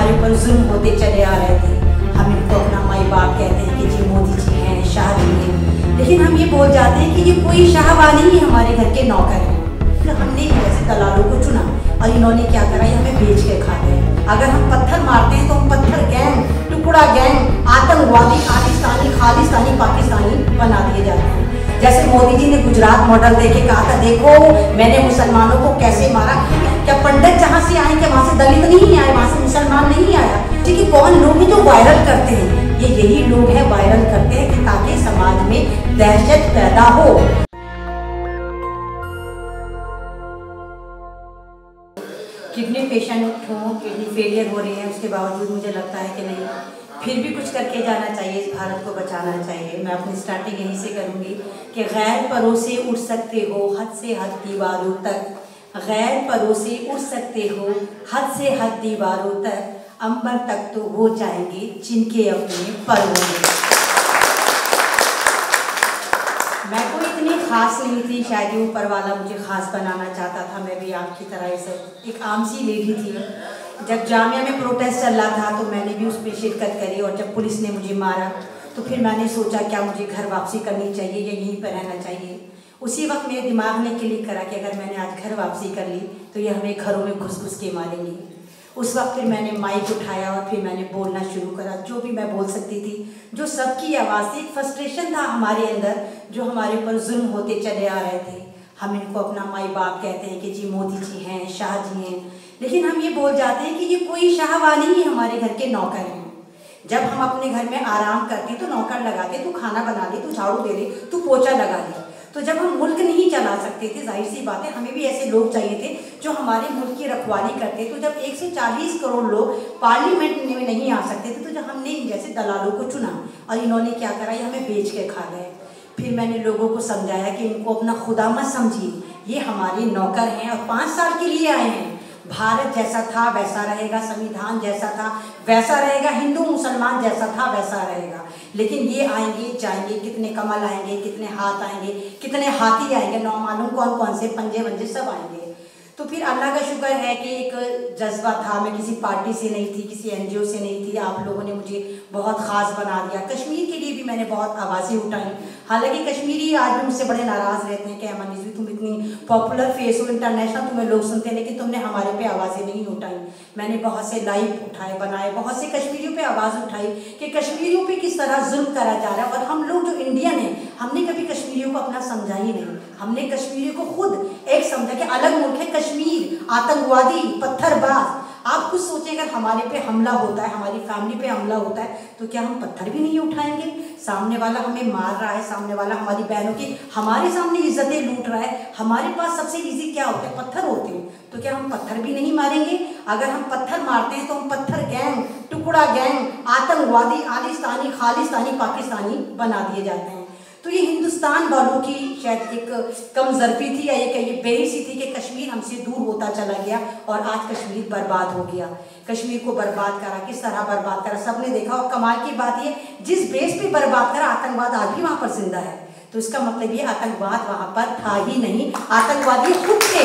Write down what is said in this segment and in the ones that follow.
हमारे ऊपर जुल्म होते चले आ रहे थे। हम इनको अपना माई बाप कहते हैं कि जी मोदी जी हैं, शाह जी हैं, लेकिन हम ये बोल जाते हैं कि ये कोई शाह वाली ही हमारे घर के नौकर हैं। फिर हमने ऐसे दलालों को चुना और इन्होंने क्या करा, ये हमें बेच के खा गए। अगर हम पत्थर मारते हैं तो हम पत्थर गैंग, टुकड़ा गैंग, आतंकवादी, खालिस्तानी, पाकिस्तानी बना दिए जाते हैं। जैसे मोदी जी ने गुजरात मॉडल देके कहा था, देखो मैंने मुसलमानों को कैसे मारा। क्या पंडित जहाँ से आए, क्या वहाँ से दलित नहीं आए, वहाँ से मुसलमान नहीं आया? क्योंकि कौन लोग हैं जो वायरल करते हैं, ये यही लोग हैं वायरल करते हैं कि ताकि समाज में दहशत पैदा हो। किडनी पेशेंट हूँ, किडनी फेलियर हो रही है, उसके बावजूद मुझे लगता है कि नहीं, फिर भी कुछ करके जाना चाहिए, इस भारत को बचाना चाहिए। मैं अपनी स्टार्टिंग यहीं से करूँगी कि गैर परोसे उठ सकते हो हद से हद दीवारों तक, गैर परोसे उठ सकते हो हद से हद दीवारों तक, अंबर तक तो वो जाएंगे जिनके अपने पर होंगे। मैं कोई इतनी खास नहीं थी, शायद ये ऊपर वाला मुझे खास बनाना चाहता था। मैं भी आपकी तरह एक आम सी लेडी थी। जब जामिया में प्रोटेस्ट चल रहा था तो मैंने भी उस पर शिरकत करी, और जब पुलिस ने मुझे मारा तो फिर मैंने सोचा क्या मुझे घर वापसी करनी चाहिए या यहीं पर रहना चाहिए। उसी वक्त मेरे दिमाग ने क्लिक करा कि अगर मैंने आज घर वापसी कर ली तो ये हमें घरों में घुस घुस के मारेंगे। उस वक्त फिर मैंने माइक उठाया और फिर मैंने बोलना शुरू करा, जो भी मैं बोल सकती थी, जो सबकी आवाज़ थी। एक फ्रस्ट्रेशन था हमारे अंदर, जो हमारे ऊपर जुल्म होते चले आ रहे थे। हम इनको अपना माई बाप कहते हैं कि जी मोदी जी हैं, शाह जी हैं, लेकिन हम ये बोल जाते हैं कि ये कोई शाह वाली ही हमारे घर के नौकर हैं। जब हम अपने घर में आराम करते तो नौकर लगा दे, तू खाना बना दे, तू झाड़ू दे दे, तू पोछा लगा दे। तो जब हम मुल्क नहीं चला सकते थे, जाहिर सी बात है हमें भी ऐसे लोग चाहिए थे जो हमारे मुल्क की रखवाली करते। तो जब 140 करोड़ लोग पार्लियामेंट में नहीं आ सकते थे, तो जब हमने जैसे दलालों को चुना और इन्होंने क्या करा, ये हमें बेच के खा गए। फिर मैंने लोगों को समझाया कि इनको अपना खुदा मत समझिए, ये हमारे नौकर हैं और 5 साल के लिए आए हैं। भारत जैसा था वैसा रहेगा, संविधान जैसा था वैसा रहेगा, हिंदू मुसलमान जैसा था वैसा रहेगा। लेकिन ये आएंगे जाएंगे, कितने कमल आएंगे, कितने हाथ आएंगे, कितने हाथी आएंगे, नौ मालूम कौन कौन से पंजे वंजे सब आएंगे। तो फिर अल्लाह का शुक्र है कि एक जज्बा था। मैं किसी पार्टी से नहीं थी, किसी NGO से नहीं थी। आप लोगों ने मुझे बहुत ख़ास बना दिया। कश्मीर के लिए भी मैंने बहुत आवाज़ें उठाई। हालांकि कश्मीरी आज भी मुझसे बड़े नाराज़ रहते हैं कि अमन रिजवी तुम इतनी पॉपुलर फेस हो, इंटरनेशनल तुम्हें लोग सुनते हैं, लेकिन तुमने हमारे पे आवाज़ें नहीं उठाई। मैंने बहुत से लाइव उठाए बनाए, बहुत से कश्मीरियों पे आवाज़ उठाई कि कश्मीरियों पे किस तरह जुल्म करा जा रहा है। और हम लोग जो इंडियन हैं, हमने कभी कश्मीरियों को अपना समझा ही नहीं। हमने कश्मीरियों को खुद एक समझा कि अलग मुल्क है कश्मीर, आतंकवादी, पत्थरबाज। आप खुद सोचें, अगर हमारे पे हमला होता है, हमारी फैमिली पे हमला होता है, तो क्या हम पत्थर भी नहीं उठाएंगे? सामने वाला हमें मार रहा है, सामने वाला हमारी बहनों की हमारे सामने इज्जतें लूट रहा है, हमारे पास सबसे इजी क्या होता है? पत्थर होते हैं। तो क्या हम पत्थर भी नहीं मारेंगे? अगर हम पत्थर मारते हैं तो हम पत्थर गैंग, टुकड़ा गैंग, आतंकवादी, खालिस्तानी, पाकिस्तानी बना दिए जाते हैं। तो ये हिंदुस्तान वालों की शायद एक कमजोरी थी या ये बेहिसी थी कि कश्मीर हमसे दूर होता चला गया और आज कश्मीर बर्बाद हो गया। कश्मीर को बर्बाद करा, किस तरह बर्बाद करा सबने देखा। और कमाल की बात ये, जिस बेस पे बर्बाद करा, आतंकवाद आज भी वहाँ पर जिंदा है। तो इसका मतलब ये आतंकवाद वहाँ पर था ही नहीं, आतंकवादी खुद थे।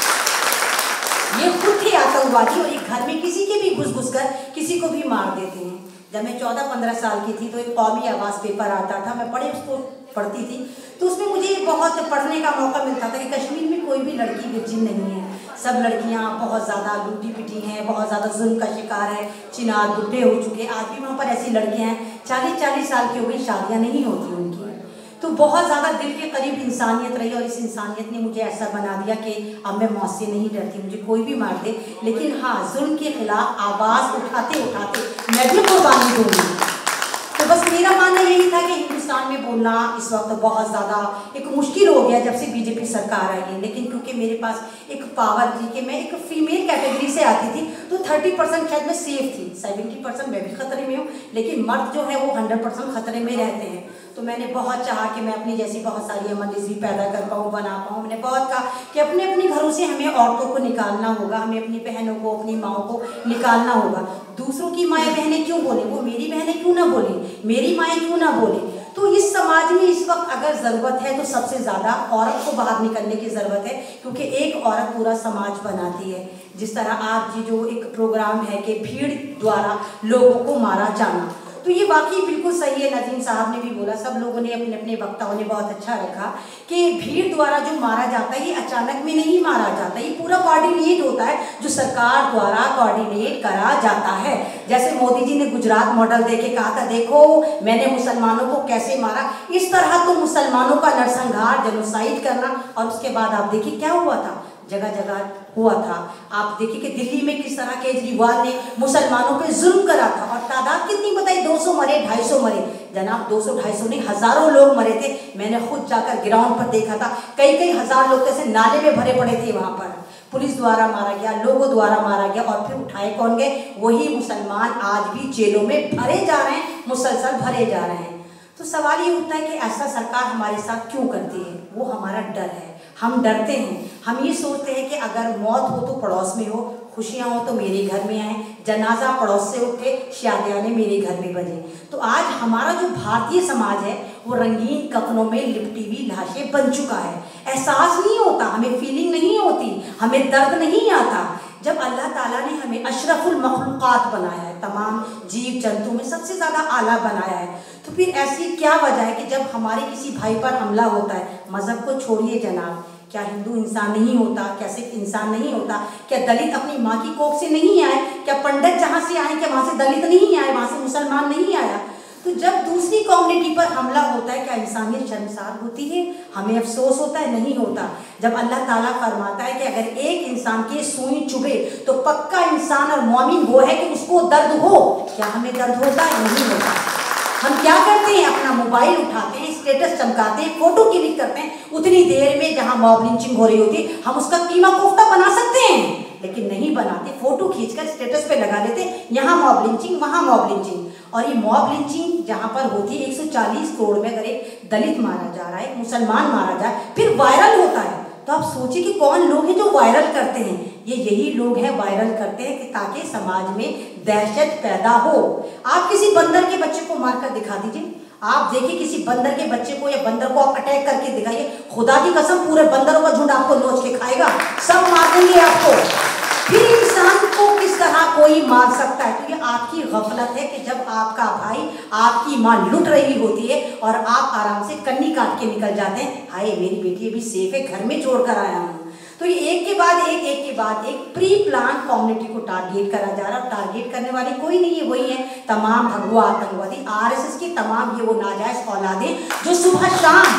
ये खुद थे आतंकवादी, और एक घर में किसी के भी घुस घुस कर किसी को भी मार देते हैं। जब मैं 14-15 साल की थी तो एक कौमी आवाज़ पेपर आता था, मैं उसको पढ़ती थी। तो उसमें मुझे बहुत पढ़ने का मौका मिलता था कि कश्मीर में कोई भी लड़की विर्जिन नहीं है, सब लड़कियां बहुत ज़्यादा लूटी पिटी हैं, बहुत ज़्यादा जुल्म का शिकार है, चिनार बुढ़े हो चुके। आज भी वहाँ पर ऐसी लड़कियां हैं 40-40 साल की हो गई, शादियाँ नहीं होती उनकी। तो बहुत ज़्यादा दिल के करीब इंसानियत रही, और इस इंसानियत ने मुझे ऐसा बना दिया कि अब मैं मौत से नहीं डरती, मुझे कोई भी मार दे, लेकिन हाँ, जुल्म के खिलाफ आवाज़ उठाते उठाते मैं भी कुर्बानी दूंगी। तो बस मेरा मानना यही था कि हिंदुस्तान में बोलना इस वक्त बहुत ज़्यादा एक मुश्किल हो गया जब से बीजेपी सरकार आई है। लेकिन क्योंकि मेरे पास एक पावर थी कि मैं एक फीमेल कैटेगरी से आती थी, तो 30% शायद मैं सेफ थी, 70% मैं भी खतरे में हूँ, लेकिन मर्द जो है वो 100% खतरे में रहते हैं। तो मैंने बहुत चाहा कि मैं अपनी जैसी बहुत सारी अमन रिजवी पैदा कर पाऊँ, बना पाऊँ। मैंने बहुत कहा कि अपने अपने घरों से हमें औरतों को निकालना होगा, हमें अपनी बहनों को, अपनी माओं को निकालना होगा। दूसरों की माएँ बहनें क्यों बोले, वो मेरी बहनें क्यों ना बोले, मेरी माएँ क्यों ना बोले। तो इस समाज में इस वक्त अगर ज़रूरत है तो सबसे ज़्यादा औरत को बाहर निकलने की ज़रूरत है, क्योंकि एक औरत पूरा समाज बनाती है। जिस तरह आज ये जो एक प्रोग्राम है कि भीड़ द्वारा लोगों को मारा जाना, तो ये वाकई बिल्कुल सही है। नदीम साहब ने भी बोला, सब लोगों ने अपने अपने वक्ताओं ने बहुत अच्छा रखा कि भीड़ द्वारा जो मारा जाता है ये अचानक में नहीं मारा जाता, ये पूरा कोऑर्डिनेट होता है जो सरकार द्वारा कोऑर्डिनेट करा जाता है। जैसे मोदी जी ने गुजरात मॉडल देके कहा था, देखो मैंने मुसलमानों को कैसे मारा, इस तरह तो मुसलमानों का नरसंहार, जेनोसाइड करना, और उसके बाद आप देखिए क्या हुआ था, जगह जगह हुआ था। आप देखिए कि दिल्ली में किस तरह केजरीवाल ने मुसलमानों पे जुल्म करा था, और तादाद कितनी बताई, 200 मरे, 250 मरे। जनाब 200-250 नहीं, हजारों लोग मरे थे। मैंने खुद जाकर ग्राउंड पर देखा था, कई हजार लोग ऐसे नाले में भरे पड़े थे। वहां पर पुलिस द्वारा मारा गया, लोगों द्वारा मारा गया, और फिर उठाए कौन गए, वही मुसलमान आज भी जेलों में भरे जा रहे हैं, मुसलसल भरे जा रहे हैं। तो सवाल ये उठता है कि ऐसा सरकार हमारे साथ क्यों करती है। वो हमारा डर है, हम डरते हैं, हम ये सोचते हैं कि अगर मौत हो तो पड़ोस में हो, खुशियाँ हो तो मेरे घर में आए, जनाजा पड़ोस से उठे, शादियाँ मेरे घर में बजे। तो आज हमारा जो भारतीय समाज है वो रंगीन कफनों में लिपटी हुई लाशें बन चुका है। एहसास नहीं होता, हमें फीलिंग नहीं होती, हमें दर्द नहीं आता। जब अल्लाह ताला ने हमें अशरफुल मखलूक़ात बनाया है, तमाम जीव जंतु में सबसे ज़्यादा आला बनाया है, तो फिर ऐसी क्या वजह है कि जब हमारे किसी भाई पर हमला होता है, मज़हब को छोड़िए जनाब, क्या हिंदू इंसान नहीं होता, क्या सिख इंसान नहीं होता, क्या दलित अपनी माँ की कोख से नहीं आए, क्या पंडित जहाँ से आए क्या वहाँ से दलित नहीं आए, वहाँ से मुसलमान नहीं आया। तो जब दूसरी कम्युनिटी पर हमला होता है क्या इंसानियत शर्मसार होती है, हमें अफसोस होता है, नहीं होता। जब अल्लाह ताला फरमाता है कि अगर एक इंसान के सुई चुभे तो पक्का इंसान और मोमिन वो है कि उसको दर्द हो, क्या हमें दर्द होता है, नहीं होता। हम क्या करते हैं, अपना मोबाइल उठाते हैं, स्टेटस चमकाते हैं, फोटो क्लिक करते हैं, उतनी देर में जहां मॉब लिंचिंग हो रही होती है हम उसका कीमा कोफ्ता बना सकते हैं, लेकिन नहीं बनाते, फोटो खींचकर स्टेटस पे लगा देते, यहाँ मॉब लिंचिंग, वहाँ मॉब लिंचिंग। और ये मॉब लिंचिंग जहाँ पर होती है 140 करोड़ में अगर एक दलित मारा जा रहा है, एक मुसलमान मारा जाए, फिर वायरल होता है, तो आप सोचिए कि कौन लोग हैं जो वायरल करते हैं। ये यही लोग हैं वायरल करते हैं कि ताकि समाज में दहशत पैदा हो। आप किसी बंदर के बच्चे को मारकर दिखा दीजिए, आप देखिए किसी बंदर के बच्चे को या बंदर को आप अटैक करके दिखाइए, खुदा की कसम पूरे बंदरों का झुंड आपको नोच के खाएगा, सब मार देंगे आपको। फिर इंसान को किस तरह कोई मार सकता है? तो ये आपकी गफलत है कि जब आपका भाई, आपकी माँ लुट रही होती है और आप आराम से कन्नी काट के निकल जाते हैं, हाय मेरी बेटी अभी सेफ है, घर में छोड़ कर आया हूँ। तो ये एक के बाद एक प्री प्लान कम्युनिटी को टारगेट करा जा रहा है। टारगेट करने वाली कोई नहीं है, वही है तमाम भगवा आतंकवादी, आरएसएस की तमाम ये वो नाजायज औलादें जो सुबह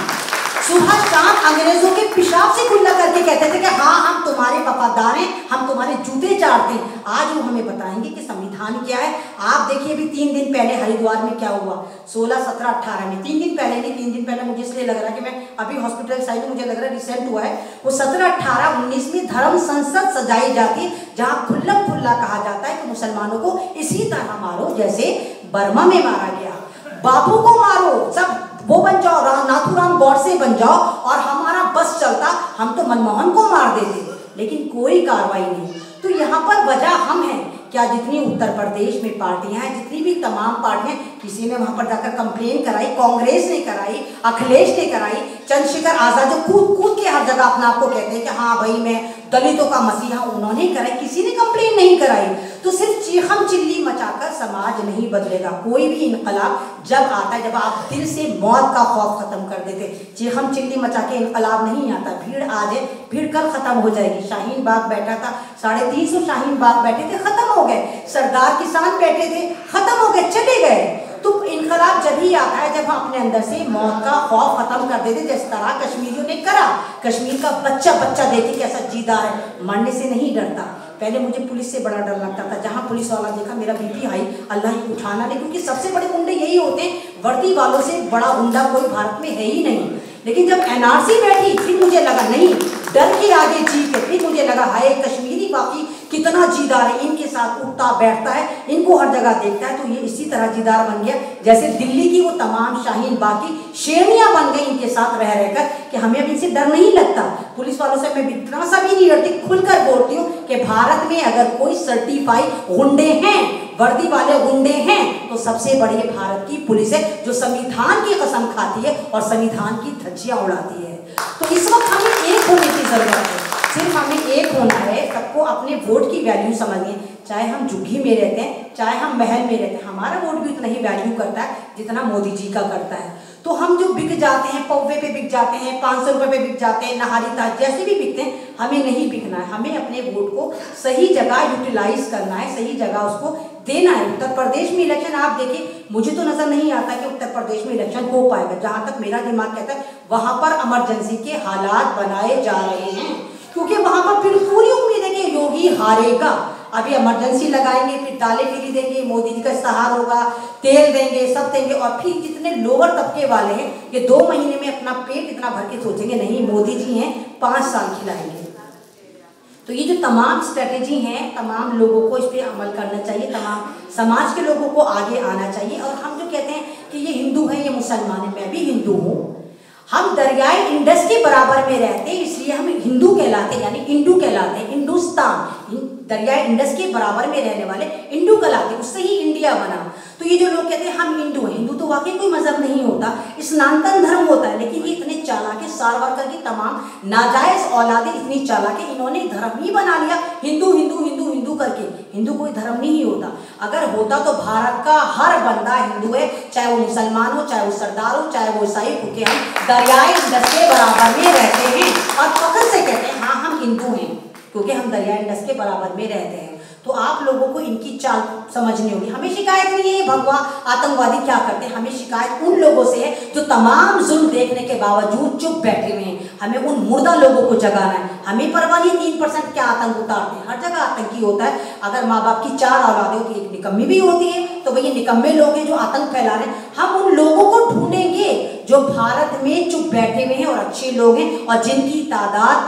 शाम अंग्रेजों के पेशाब से खुला करके कहते थे कि हाँ हम तुम्हारे वफादार हैं, हम तुम्हारे जूते चाटते हैं। आज वो हमें बताएंगे कि संविधान क्या है। आप देखिए अभी 3 दिन पहले हरिद्वार में क्या हुआ, 16, 17, 18 में, 3 दिन पहले नहीं, 3 दिन पहले मुझे इसलिए लग रहा है कि मैं अभी हॉस्पिटल साइड में, मुझे लग रहा है रिसेंट हुआ है, वो 17, 18, 19 में धर्म संसद सजाई जाती है जहाँ खुल्ला कहा जाता है कि मुसलमानों को इसी तरह मारो जैसे बर्मा में मारा गया, बापू को मारो, सब वो बन जाओ, नाथूराम गौडसे बन जाओ और हमारा बस चलता, हम तो मनमोहन को मार देते, लेकिन कोई कार्रवाई नहीं। तो यहाँ पर वजह हम हैं क्या? जितनी उत्तर प्रदेश में पार्टियां हैं, जितनी भी तमाम पार्टियां, किसी ने वहां पर जाकर कंप्लेन कराई, कांग्रेस ने कराई, अखिलेश ने कराई, चंद्रशेखर आजाद जो कूद के हर जगह अपना आपको कहते हैं कि हाँ भाई मैं दलितों का मसीहा, उन्होंने कराई, किसी ने कंप्लेन नहीं कराई। तो सिर्फ चीखम चिल्ली मचाकर समाज नहीं बदलेगा। कोई भी इनकलाब जब आता है जब आप दिल से मौत का खौफ खत्म कर देते, चीखम चिल्ली मचा के इनकलाब नहीं आता। भीड़ आज है, भीड़ कल खत्म हो जाएगी। शाहीन बाग बैठा था, 350 शाहीन बाग बैठे थे, खत्म हो गए। सरदार किसान बैठे थे, खत्म हो गए, चले गए। तो इनकलाब जब ही आता है जब हम अपने अंदर से मौत का खौफ खत्म कर देते, जिस तरह कश्मीरियों ने करा। कश्मीर का बच्चा देखे कैसा जीदार है, मरने से नहीं डरता। पहले मुझे पुलिस से बड़ा डर लगता था, जहाँ पुलिस वाला देखा मेरा बीपी हाई, अल्लाह ही उठाना नहीं, क्योंकि सबसे बड़े गुंडे यही होते हैं, वर्दी वालों से बड़ा गुंडा कोई भारत में है ही नहीं। लेकिन जब एनआरसी बैठी फिर मुझे लगा नहीं, डर के आगे जीत है। फिर मुझे लगा हाय कश्मीरी बाकी कितना जीदार है, इनके साथ उठता बैठता है, इनको हर जगह देखता है। तो ये इसी तरह जीदार बन गया जैसे दिल्ली की वो तमाम शाहीन बाग की शेरनियां बन गई इनके साथ रह रहकर कि हमें अब इनसे डर नहीं लगता। पुलिस वालों से मैं इतना सा भी नहीं डरती, खुलकर बोलती हूँ कि भारत में अगर कोई सर्टिफाइड गुंडे हैं, वर्दी वाले गुंडे हैं, तो सबसे बड़ी भारत की पुलिस है जो संविधान की कसम खाती है और संविधान की धज्जियां उड़ाती है। तो इस वक्त हमें एक होने की जरूरत है। सिर्फ हमें एक होना है, सबको अपने वोट की वैल्यू समझनी है। चाहे हम झुग्गी में रहते हैं, चाहे हम महल में रहते हैं, हमारा वोट भी उतना ही वैल्यू करता है जितना मोदी जी का करता है। तो हम जो बिक जाते हैं, पौवे पे बिक जाते हैं, 500 रुपये पे बिक जाते हैं, नहारी ताज जैसे भी बिकते हैं, हमें नहीं बिकना है। हमें अपने वोट को सही जगह यूटिलाइज करना है, सही जगह उसको देना है। उत्तर प्रदेश में इलेक्शन आप देखिए, मुझे तो नजर नहीं आता कि उत्तर प्रदेश में इलेक्शन हो पाएगा। जहां तक मेरा दिमाग कहता है वहां पर इमरजेंसी के हालात बनाए जा रहे हैं, क्योंकि वहां पर फिर पूरी उम्मीद है कि योगी हारेगा। अभी इमरजेंसी लगाएंगे, फिर दालें फ्री देंगे, मोदी जी का इस्तेहार होगा, तेल देंगे, सब देंगे, और फिर जितने लोअर तबके वाले हैं ये 2 महीने में अपना पेट इतना भर के सोचेंगे नहीं मोदी जी हैं 5 साल खिलाएंगे। तो ये जो तमाम स्ट्रेटेजी हैं, तमाम लोगों को इस पर अमल करना चाहिए, तमाम समाज के लोगों को आगे आना चाहिए। और हम जो कहते हैं कि ये हिंदू है, ये मुसलमान है, मैं भी हिंदू हूँ। हम दरियाई इंडस के बराबर में रहते हैं, इसलिए हम हिंदू कहलाते हैं, यानी इंडू कहलाते हैं। हिंदुस्तान दरियाई इंडस के बराबर में रहने वाले इंडू कहलाते हैं, उससे ही इंडिया बना। तो ये जो लोग कहते हैं हम हिंदू हैं, हिंदू तो वाकई कोई मजहब नहीं होता, स्नातन धर्म होता है। लेकिन ये इतने चालाक है, सारवारकर की तमाम नाजायज औलादे इतनी चालाक है, इन्होंने धर्म ही बना लिया हिंदू हिंदू हिंदू हिंदू करके। हिंदू कोई धर्म नहीं होता। अगर होता तो भारत का हर बंदा हिंदू है, चाहे वो मुसलमान हो, चाहे वो सरदार हो, चाहे वो ईसाई, क्योंकि हम दरियाई इंडस के बराबर में रहते हैं और फख्र से कहते हैं हाँ हम हिंदू हैं, क्योंकि हम दरियाई इंडस के बराबर में रहते हैं। तो आप लोगों को इनकी चाल समझनी होगी। हमें शिकायत नहीं है भगवा आतंकवादी क्या करते हैं, हमें शिकायत उन लोगों से है जो तमाम जुल्म देखने के बावजूद चुप बैठे हुए हैं। हमें उन मुर्दा लोगों को जगाना है। हमें परवाह नहीं 3% क्या आतंक उतारते हैं, हर जगह आतंकी होता है। अगर माँ बाप की 4 औलादें होती है, एक निकम्मी भी होती है, तो भैया निकम्मे लोग हैं जो आतंक फैला रहे हैं। हम उन लोगों को ढूंढेंगे जो भारत में चुप बैठे हुए हैं और अच्छे लोग हैं और जिनकी तादाद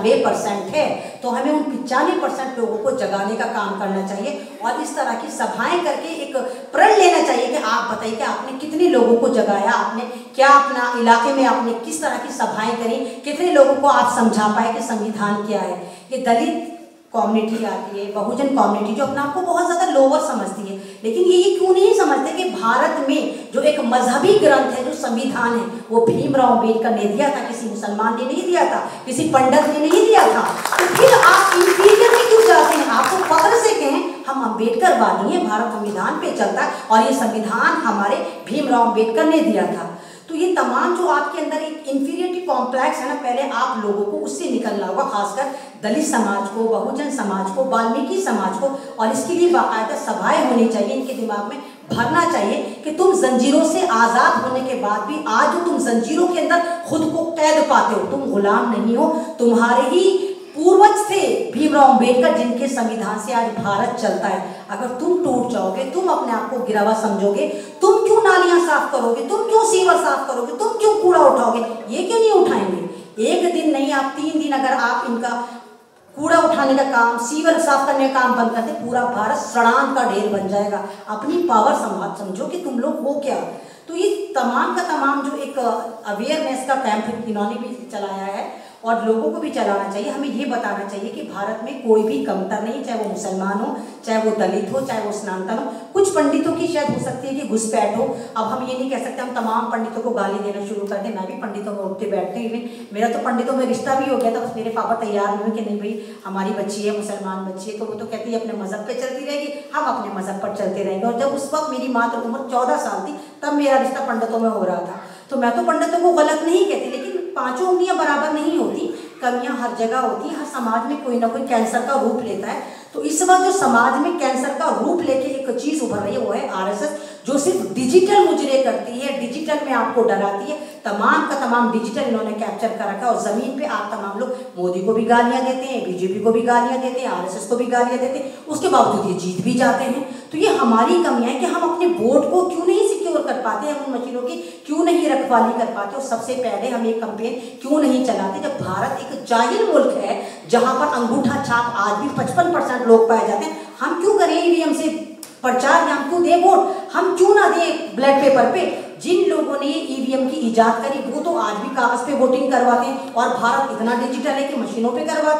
95% है। तो हमें उन 95% लोगों को जगाने का काम करना चाहिए और इस तरह की सभाएं करके एक प्रण लेना चाहिए कि आप बताइए कि आपने कितने लोगों को जगाया, आपने क्या अपना इलाके में आपने किस तरह की सभाएं करी, कितने लोगों को आप समझा पाए कि संविधान क्या है। ये दलित कम्युनिटी आती है, बहुजन कम्युनिटी जो अपने आप को बहुत ज़्यादा लोअर समझती है, लेकिन ये क्यों नहीं समझते कि भारत में जो एक मजहबी ग्रंथ है, जो संविधान है, वो भीमराव अम्बेडकर ने दिया था, किसी मुसलमान ने नहीं दिया था, किसी पंडित ने नहीं दिया था। तो फिर आप इंफीरियर में क्यों जाते हैं? आपको फख्र से कहें हम अम्बेडकर वादी हैं, भारत संविधान पे चलता है और ये संविधान हमारे भीमराव अम्बेडकर ने दिया था। तो ये तमाम जो आपके अंदर एक इंफीरियरिटी कॉम्प्लेक्स है ना, पहले आप लोगों को उससे निकलना होगा, खासकर दलित समाज को, बहुजन समाज को, वाल्मीकि समाज को। और इसके लिए बाकायदा सभाएं होनी चाहिए, इनके दिमाग में भरना चाहिए कि तुम जंजीरों से आज़ाद होने के बाद भी आज जो तुम जंजीरों के अंदर खुद को कैद पाते हो, तुम गुलाम नहीं हो, तुम्हारे ही पूर्वज थे भीमराव अम्बेडकर जिनके संविधान से आज भारत चलता है। अगर तुम टूट जाओगे, तुम अपने आप को गिरावा समझोगे, तुम क्यों नालियां साफ करोगे, तुम क्यों सीवर साफ करोगे, तुम क्यों कूड़ा उठाओगे, ये क्यों नहीं उठाएंगे? एक दिन नहीं, आप 3 दिन अगर आप इनका कूड़ा उठाने का काम, सीवर साफ करने का काम बंद करते, पूरा भारत सड़ान का ढेर बन जाएगा। अपनी पावर समझो कि तुम लोग हो क्या। तो ये तमाम का तमाम जो एक अवेयरनेस का कैंप इन्होंने भी चलाया है और लोगों को भी चलाना चाहिए। हमें ये बताना चाहिए कि भारत में कोई भी कमतर नहीं, चाहे वो मुसलमान हो, चाहे वो दलित हो, चाहे वो स्नातन हो। कुछ पंडितों की शायद हो सकती है कि घुसपैठ हो। अब हम ये नहीं कह सकते हम तमाम पंडितों को गाली देना शुरू कर दें। मैं भी पंडितों में उठते बैठते हैं, मेरा तो पंडितों में रिश्ता भी हो गया था, बस मेरे पापा तैयार हुए कि नहीं भाई हमारी बच्ची है, मुसलमान बच्ची है, तो वो तो कहती है अपने मज़हब पर चलती रहेगी, हम अपने मज़हब पर चलते रहेंगे। और जब उस वक्त मेरी मात्र उम्र 14 साल थी, तब मेरा रिश्ता पंडितों में हो रहा था। तो मैं तो पंडितों को गलत नहीं कहती, लेकिन 5 उंगलियां बराबर नहीं होती, कमियां हर जगह होती हैं। हर समाज में कोई ना कोई कैंसर का रूप लेता है। तो इस वक्त जो समाज में कैंसर का रूप लेके एक चीज उभर रही है वो है आरएसएस, जो सिर्फ डिजिटल मुजरे करती है, डिजिटल में आपको डराती है। तमाम का तमाम डिजिटल इन्होंने कैप्चर कर रखा है और जमीन पे आप तमाम लोग मोदी को भी गालियां देते हैं, बीजेपी को भी गालियां देते हैं, आरएसएस को भी गालियां देते हैं, उसके बावजूद ये जीत भी जाते हैं। तो ये हमारी कमियां है कि हम अपने वोट को क्यों नहीं सिक्योर कर पाते, हम उन मशीनों की क्यों नहीं रखवाली कर पाते और सबसे पहले हम एक कैंपेन क्यों नहीं चलाते। जब भारत एक जाहिल मुल्क है जहां पर अंगूठा छाप आज भी 55% लोग पाए जाते हैं, हम क्यों करें ईवीएम से प्रचार, हम क्यों दें वोट, हम क्यों ना दें ब्लैक पेपर पे। जिन लोगों ने ईवीएम की इजाद करी वो तो आज भी कागज पे वोटिंग करवाते हैं और भारत इतना डिजिटल है कि मशीनों पे करवाता है।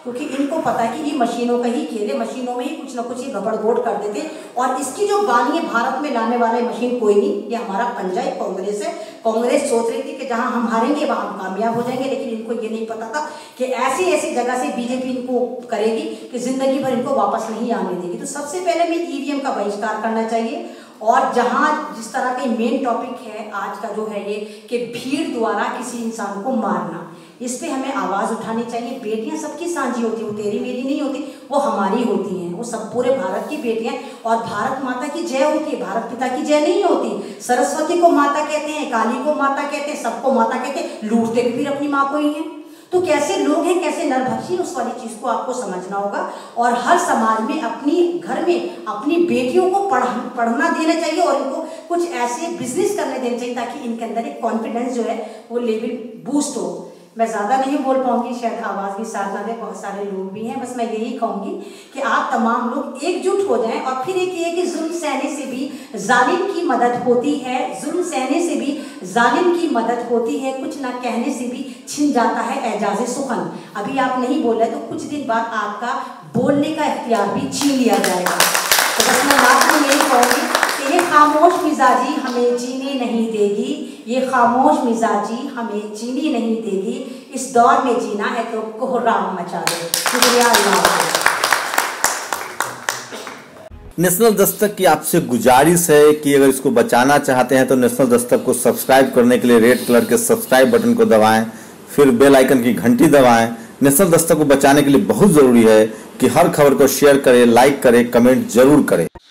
क्योंकि इनको पता है कि ये मशीनों का ही खेल है, मशीनों में ही कुछ ना कुछ ये गड़बड़ कर देते। और इसकी जो बानी है भारत में लाने वाले मशीन कोई नहीं, ये हमारा पंजा है, कांग्रेस है। कांग्रेस सोच रही थी कि जहां हम हारेंगे वहां हम कामयाब हो जाएंगे, लेकिन इनको ये नहीं पता था कि ऐसी ऐसी जगह से बीजेपी इनको करेगी कि जिंदगी भर इनको वापस नहीं आने देगी। तो सबसे पहले में ईवीएम का बहिष्कार करना चाहिए। और जहां जिस तरह के मेन टॉपिक है आज का जो है ये कि भीड़ द्वारा किसी इंसान को मारना, इस पे हमें आवाज़ उठानी चाहिए। बेटियां सबकी सांझी होती है, वो तेरी मेरी नहीं होती, वो हमारी होती हैं, वो सब पूरे भारत की बेटियां। और भारत माता की जय होती है, भारत पिता की जय नहीं होती। सरस्वती को माता कहते हैं, काली को माता कहते हैं, सबको माता कहते हैं, लूटते भी फिर अपनी माँ को ही हैं। तो कैसे लोग हैं, कैसे नरभक्षी, उस वाली चीज़ को आपको समझना होगा। और हर समाज में अपनी घर में अपनी बेटियों को पढ़ना देना चाहिए और इनको कुछ ऐसे बिजनेस करने देने चाहिए ताकि इनके अंदर एक कॉन्फिडेंस जो है वो लेवल बूस्ट हो। मैं ज़्यादा नहीं बोल पाऊंगी, शायद आवाज़ भी साथ ना दे, बहुत सारे लोग भी हैं। बस मैं यही कहूँगी कि आप तमाम लोग एकजुट हो जाएं। और फिर एक ये कि जुल्म सहने से भी जालिम की मदद होती है, जुल्म सहने से भी जालिम की मदद होती है, कुछ ना कहने से भी छिन जाता है एजाज़े सुखन। अभी आप नहीं बोले तो कुछ दिन बाद आपका बोलने का इख्तियार भी छीन लिया जाएगा। तो बस मैं लास्ट में यही कहूँगी कि ये खामोश मिजाजी हमें जीने नहीं देगी, ये खामोश मिजाजी हमें जीने नहीं देगी। इस दौर में जीना है तो कोहराम मचा दो। शुक्रिया, अल्लाह। नेशनल दस्तक की आपसे गुजारिश है कि अगर इसको बचाना चाहते हैं तो नेशनल दस्तक को सब्सक्राइब करने के लिए रेड कलर के सब्सक्राइब बटन को दबाएं, फिर बेल आइकन की घंटी दबाएं। नेशनल दस्तक को बचाने के लिए बहुत जरूरी है कि हर खबर को शेयर करें, लाइक करें, कमेंट जरूर करें।